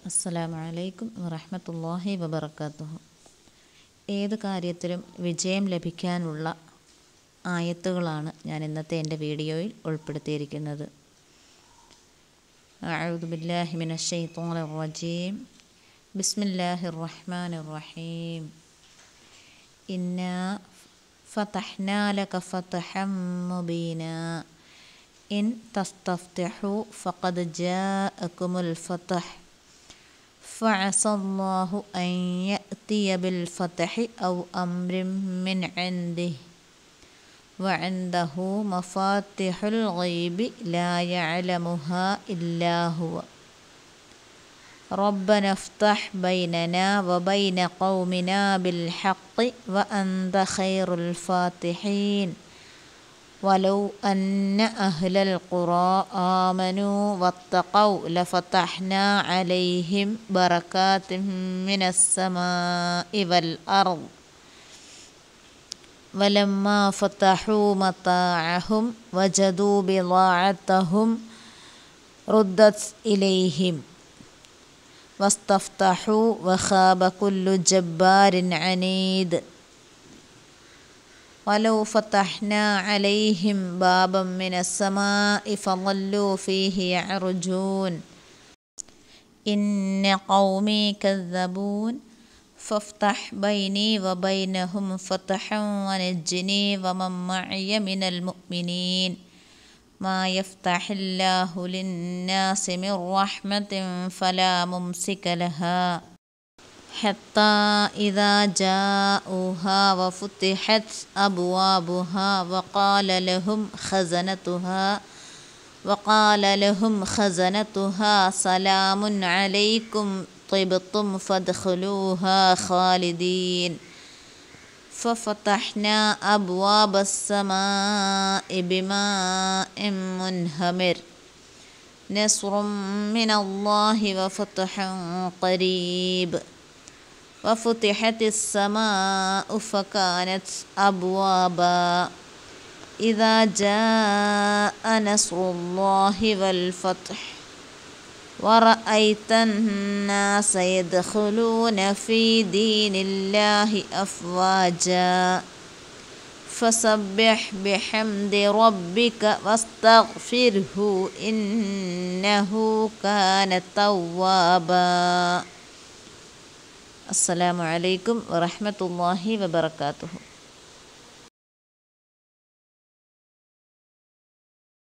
അസ്സലാമു അലൈക്കും വറഹ്മത്തുള്ളാഹി വബറകാതുഹു. ഏത് കാര്യത്തിലും വിജയം ലഭിക്കാനുള്ള ആയത്തുകളാണ് ഞാൻ ഇന്നത്തെ എൻ്റെ വീഡിയോയിൽ ഉൾപ്പെടുത്തിയിരിക്കുന്നത്. അഊദു ബില്ലാഹി മിനശ് ശൈത്വാനിർ റജീം. ബിസ്മില്ലാഹിർ റഹ്മാനിർ റഹീം. ഇന്നാ ഫതഹ്നാ ലക ഫതഹം മുബീനാ ഇൻ തസ്തഫ്തിഹു ഫഖദ് ജാഅകുമുൽ ഫതഹ് فعسى الله أن يأتي بالفتح أو أمر من عنده وعنده مفاتح الغيب لا يعلمها إلا هو ربنا افتح بيننا وبين قومنا بالحق وأنت خير الفاتحين ولو أن أهل القرى آمنوا واتقوا لفتحنا عليهم بركات من السماء والأرض ولما فتحوا متاعهم وجدوا بضاعتهم ردت إليهم واستفتحوا وخاب كل جبار عنيد ولو فتحنا عليهم بابا من السماء فظلوا فيه يعرجون إن قومي كذبون فافتح بيني وبينهم فتحا ونجني ومن معي من المؤمنين ما يفتح الله للناس من رحمة فلا ممسك لها حتى إذا جاءوها وفتحت أبوابها وقال لهم خزنتها سلام عليكم طبتم فادخلوها خالدين ففتحنا أبواب السماء بماء منهمر نصر من الله وفتح قريب وفتحت السماء فكانت أبوابا إذا جاء نصر الله والفتح ورأيت الناس يدخلون في دين الله أفواجا فسبح بحمد ربك واستغفره إنه كان توابا. السلام عليكم ورحمة الله وبركاته.